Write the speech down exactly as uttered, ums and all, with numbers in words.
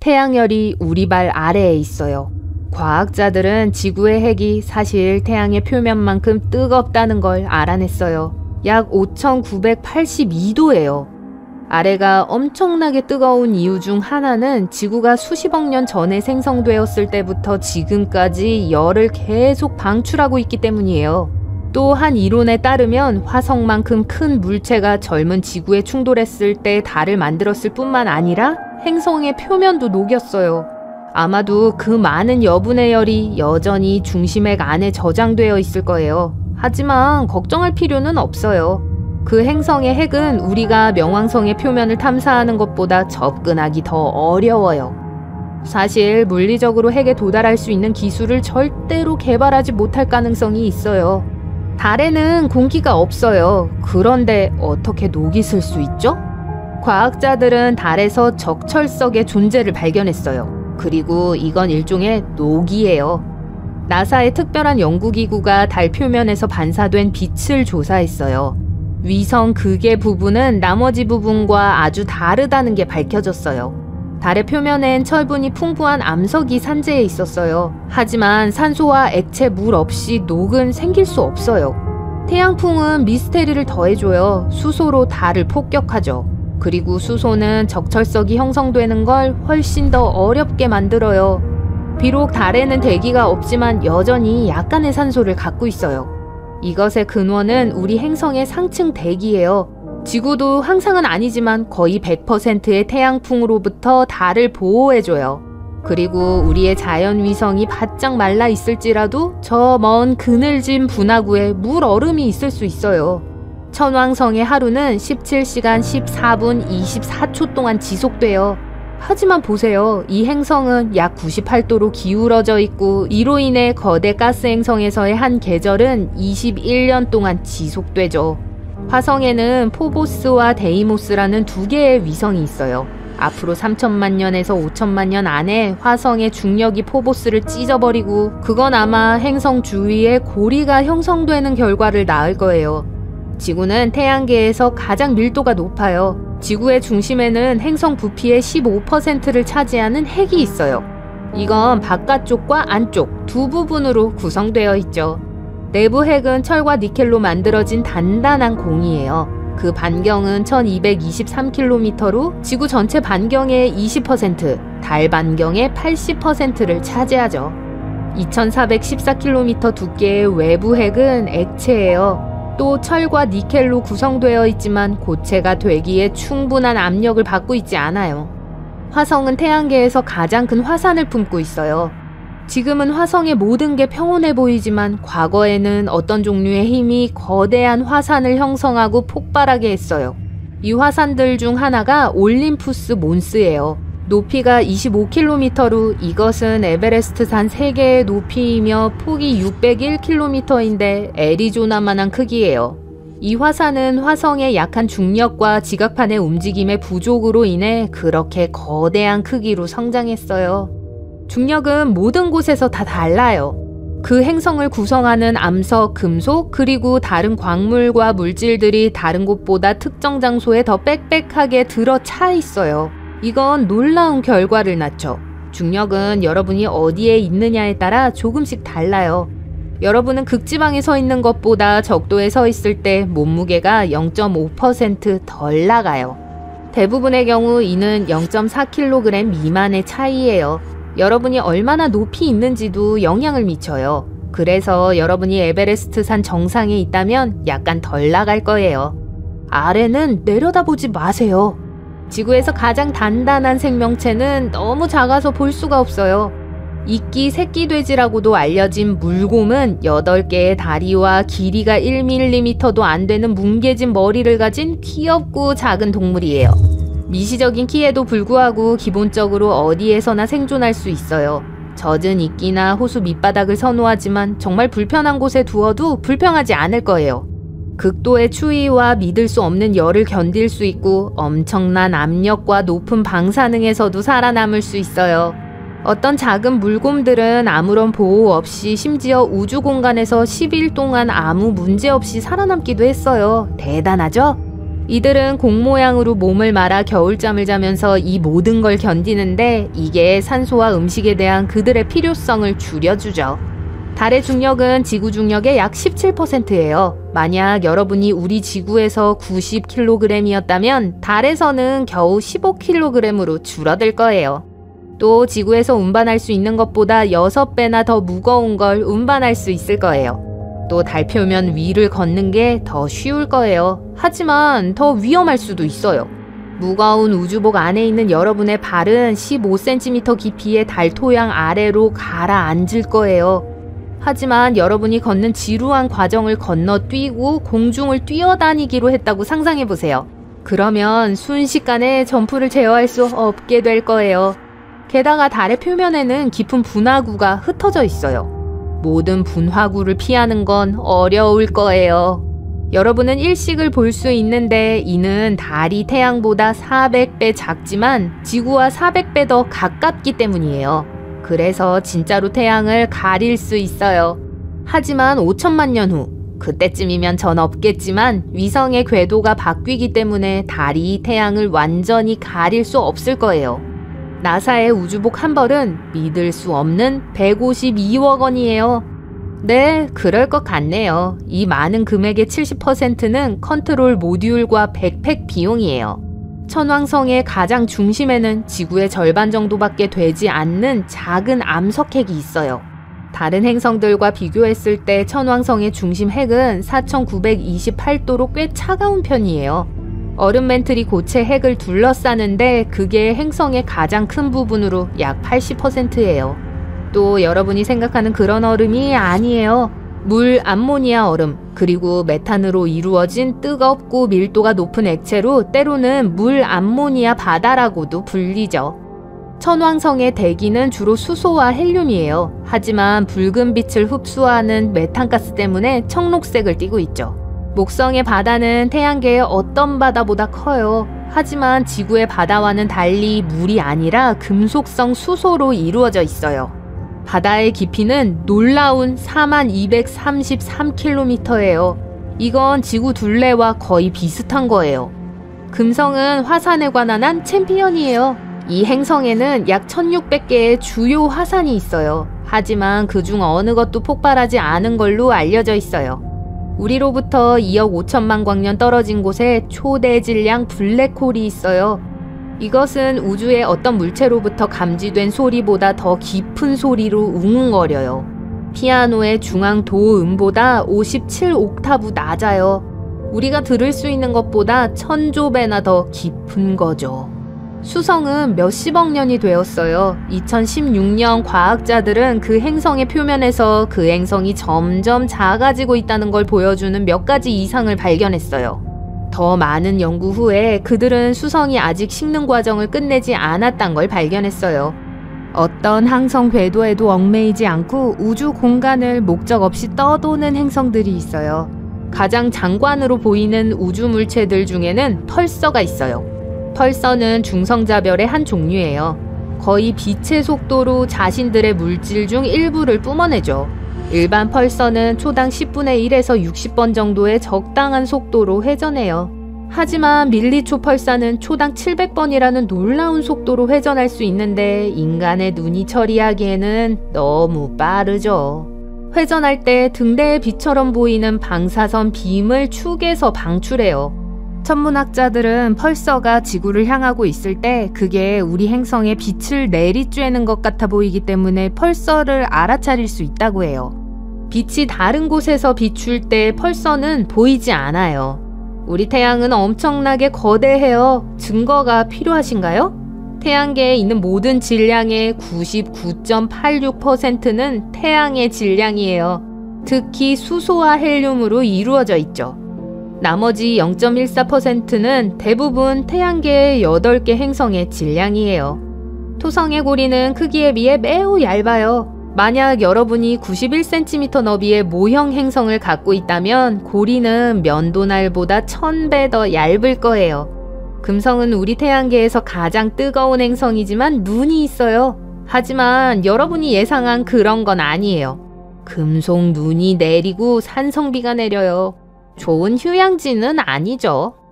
태양열이 우리 발 아래에 있어요. 과학자들은 지구의 핵이 사실 태양의 표면만큼 뜨겁다는 걸 알아냈어요. 약 오천구백팔십이 도예요. 아래가 엄청나게 뜨거운 이유 중 하나는 지구가 수십억 년 전에 생성되었을 때부터 지금까지 열을 계속 방출하고 있기 때문이에요. 또 한 이론에 따르면 화성만큼 큰 물체가 젊은 지구에 충돌했을 때 달을 만들었을 뿐만 아니라 행성의 표면도 녹였어요. 아마도 그 많은 여분의 열이 여전히 중심핵 안에 저장되어 있을 거예요. 하지만 걱정할 필요는 없어요. 그 행성의 핵은 우리가 명왕성의 표면을 탐사하는 것보다 접근하기 더 어려워요. 사실 물리적으로 핵에 도달할 수 있는 기술을 절대로 개발하지 못할 가능성이 있어요. 달에는 공기가 없어요. 그런데 어떻게 녹이 슬 수 있죠? 과학자들은 달에서 적철석의 존재를 발견했어요. 그리고 이건 일종의 녹이에요. 나사의 특별한 연구기구가 달 표면에서 반사된 빛을 조사했어요. 위성 극의 부분은 나머지 부분과 아주 다르다는 게 밝혀졌어요. 달의 표면엔 철분이 풍부한 암석이 산재해 있었어요. 하지만 산소와 액체 물 없이 녹은 생길 수 없어요. 태양풍은 미스테리를 더해줘요. 수소로 달을 폭격하죠. 그리고 수소는 적철석이 형성되는 걸 훨씬 더 어렵게 만들어요. 비록 달에는 대기가 없지만 여전히 약간의 산소를 갖고 있어요. 이것의 근원은 우리 행성의 상층 대기예요. 지구도 항상은 아니지만 거의 백 퍼센트의 태양풍으로부터 달을 보호해줘요. 그리고 우리의 자연위성이 바짝 말라 있을지라도 저 먼 그늘진 분화구에 물 얼음이 있을 수 있어요. 천왕성의 하루는 십칠 시간 십사 분 이십사 초 동안 지속돼요. 하지만 보세요. 이 행성은 약 구십팔 도로 기울어져 있고 이로 인해 거대 가스 행성에서의 한 계절은 이십일 년 동안 지속되죠. 화성에는 포보스와 데이모스라는 두 개의 위성이 있어요. 앞으로 삼천만 년에서 오천만 년 안에 화성의 중력이 포보스를 찢어버리고 그건 아마 행성 주위에 고리가 형성되는 결과를 낳을 거예요. 지구는 태양계에서 가장 밀도가 높아요. 지구의 중심에는 행성 부피의 십오 퍼센트를 차지하는 핵이 있어요. 이건 바깥쪽과 안쪽 두 부분으로 구성되어 있죠. 내부 핵은 철과 니켈로 만들어진 단단한 공이에요. 그 반경은 천이백이십삼 킬로미터로 지구 전체 반경의 이십 퍼센트, 달 반경의 팔십 퍼센트를 차지하죠. 이천사백십사 킬로미터 두께의 외부 핵은 액체예요. 또 철과 니켈로 구성되어 있지만 고체가 되기에 충분한 압력을 받고 있지 않아요. 화성은 태양계에서 가장 큰 화산을 품고 있어요. 지금은 화성의 모든 게 평온해 보이지만 과거에는 어떤 종류의 힘이 거대한 화산을 형성하고 폭발하게 했어요. 이 화산들 중 하나가 올림푸스 몬스예요. 높이가 이십오 킬로미터로 이것은 에베레스트산 세 개의 높이이며 폭이 육백일 킬로미터인데 애리조나만한 크기예요. 이 화산은 화성의 약한 중력과 지각판의 움직임의 부족으로 인해 그렇게 거대한 크기로 성장했어요. 중력은 모든 곳에서 다 달라요. 그 행성을 구성하는 암석, 금속, 그리고 다른 광물과 물질들이 다른 곳보다 특정 장소에 더 빽빽하게 들어차 있어요. 이건 놀라운 결과를 낳죠. 중력은 여러분이 어디에 있느냐에 따라 조금씩 달라요. 여러분은 극지방에 서 있는 것보다 적도에 서 있을 때 몸무게가 영 점 오 퍼센트 덜 나가요. 대부분의 경우 이는 영 점 사 킬로그램 미만의 차이예요. 여러분이 얼마나 높이 있는지도 영향을 미쳐요. 그래서 여러분이 에베레스트산 정상에 있다면 약간 덜 나갈 거예요. 아래는 내려다보지 마세요. 지구에서 가장 단단한 생명체는 너무 작아서 볼 수가 없어요. 이끼 새끼돼지라고도 알려진 물곰은 여덟 개의 다리와 길이가 일 밀리미터도 안 되는 뭉개진 머리를 가진 귀엽고 작은 동물이에요. 미시적인 키에도 불구하고 기본적으로 어디에서나 생존할 수 있어요. 젖은 이끼나 호수 밑바닥을 선호하지만 정말 불편한 곳에 두어도 불평하지 않을 거예요. 극도의 추위와 믿을 수 없는 열을 견딜 수 있고 엄청난 압력과 높은 방사능에서도 살아남을 수 있어요. 어떤 작은 물곰들은 아무런 보호 없이 심지어 우주 공간에서 십 일 동안 아무 문제 없이 살아남기도 했어요. 대단하죠? 이들은 공 모양으로 몸을 말아 겨울잠을 자면서 이 모든 걸 견디는데 이게 산소와 음식에 대한 그들의 필요성을 줄여주죠. 달의 중력은 지구 중력의 약 십칠 퍼센트예요. 만약 여러분이 우리 지구에서 구십 킬로그램이었다면 달에서는 겨우 십오 킬로그램으로 줄어들 거예요. 또 지구에서 운반할 수 있는 것보다 여섯 배나 더 무거운 걸 운반할 수 있을 거예요. 또 달 표면 위를 걷는 게 더 쉬울 거예요. 하지만 더 위험할 수도 있어요. 무거운 우주복 안에 있는 여러분의 발은 십오 센티미터 깊이의 달 토양 아래로 가라앉을 거예요. 하지만 여러분이 걷는 지루한 과정을 건너뛰고 공중을 뛰어다니기로 했다고 상상해보세요. 그러면 순식간에 점프를 제어할 수 없게 될 거예요. 게다가 달의 표면에는 깊은 분화구가 흩어져 있어요. 모든 분화구를 피하는 건 어려울 거예요. 여러분은 일식을 볼 수 있는데 이는 달이 태양보다 사백 배 작지만 지구와 사백 배 더 가깝기 때문이에요. 그래서 진짜로 태양을 가릴 수 있어요. 하지만 오천만 년 후, 그때쯤이면 전 없겠지만 위성의 궤도가 바뀌기 때문에 달이 태양을 완전히 가릴 수 없을 거예요. 나사의 우주복 한 벌은 믿을 수 없는 백오십이억 원이에요. 네, 그럴 것 같네요. 이 많은 금액의 칠십 퍼센트는 컨트롤 모듈과 백팩 비용이에요. 천왕성의 가장 중심에는 지구의 절반 정도밖에 되지 않는 작은 암석핵이 있어요. 다른 행성들과 비교했을 때 천왕성의 중심 핵은 사천구백이십팔 도로 꽤 차가운 편이에요. 얼음 멘틀이 고체 핵을 둘러싸는데 그게 행성의 가장 큰 부분으로 약 팔십 퍼센트예요. 또 여러분이 생각하는 그런 얼음이 아니에요. 물, 암모니아 얼음, 그리고 메탄으로 이루어진 뜨겁고 밀도가 높은 액체로 때로는 물, 암모니아 바다라고도 불리죠. 천왕성의 대기는 주로 수소와 헬륨이에요. 하지만 붉은 빛을 흡수하는 메탄가스 때문에 청록색을 띠고 있죠. 목성의 바다는 태양계의 어떤 바다보다 커요. 하지만 지구의 바다와는 달리 물이 아니라 금속성 수소로 이루어져 있어요. 바다의 깊이는 놀라운 사만 이백삼십삼 킬로미터예요. 이건 지구 둘레와 거의 비슷한 거예요. 금성은 화산에 관한 한 챔피언이에요. 이 행성에는 약 천육백 개의 주요 화산이 있어요. 하지만 그중 어느 것도 폭발하지 않은 걸로 알려져 있어요. 우리로부터 이억 오천만 광년 떨어진 곳에 초대질량 블랙홀이 있어요. 이것은 우주의 어떤 물체로부터 감지된 소리보다 더 깊은 소리로 웅웅거려요. 피아노의 중앙 도음보다 오십칠 옥타브 낮아요. 우리가 들을 수 있는 것보다 천조 배나 더 깊은 거죠. 수성은 몇십억 년이 되었어요. 이천십육 년 과학자들은 그 행성의 표면에서 그 행성이 점점 작아지고 있다는 걸 보여주는 몇 가지 이상을 발견했어요. 더 많은 연구 후에 그들은 수성이 아직 식는 과정을 끝내지 않았단 걸 발견했어요. 어떤 항성 궤도에도 얽매이지 않고 우주 공간을 목적 없이 떠도는 행성들이 있어요. 가장 장관으로 보이는 우주 물체들 중에는 펄서가 있어요. 펄서는 중성자별의 한 종류예요. 거의 빛의 속도로 자신들의 물질 중 일부를 뿜어내죠. 일반 펄서는 초당 십분의 일에서 육십 번 정도의 적당한 속도로 회전해요. 하지만 밀리초 펄사는 초당 칠백 번이라는 놀라운 속도로 회전할 수 있는데 인간의 눈이 처리하기에는 너무 빠르죠. 회전할 때 등대의 빛처럼 보이는 방사선 빔을 축에서 방출해요. 천문학자들은 펄서가 지구를 향하고 있을 때 그게 우리 행성에 빛을 내리쬐는 것 같아 보이기 때문에 펄서를 알아차릴 수 있다고 해요. 빛이 다른 곳에서 비출 때 펄서는 보이지 않아요. 우리 태양은 엄청나게 거대해요. 증거가 필요하신가요? 태양계에 있는 모든 질량의 구십구 점 팔육 퍼센트는 태양의 질량이에요. 특히 수소와 헬륨으로 이루어져 있죠. 나머지 영 점 일사 퍼센트는 대부분 태양계의 여덟 개 행성의 질량이에요. 토성의 고리는 크기에 비해 매우 얇아요. 만약 여러분이 구십일 센티미터 너비의 모형 행성을 갖고 있다면 고리는 면도날보다 천 배 더 얇을 거예요. 금성은 우리 태양계에서 가장 뜨거운 행성이지만 눈이 있어요. 하지만 여러분이 예상한 그런 건 아니에요. 금속 눈이 내리고 산성비가 내려요. 좋은 휴양지는 아니죠.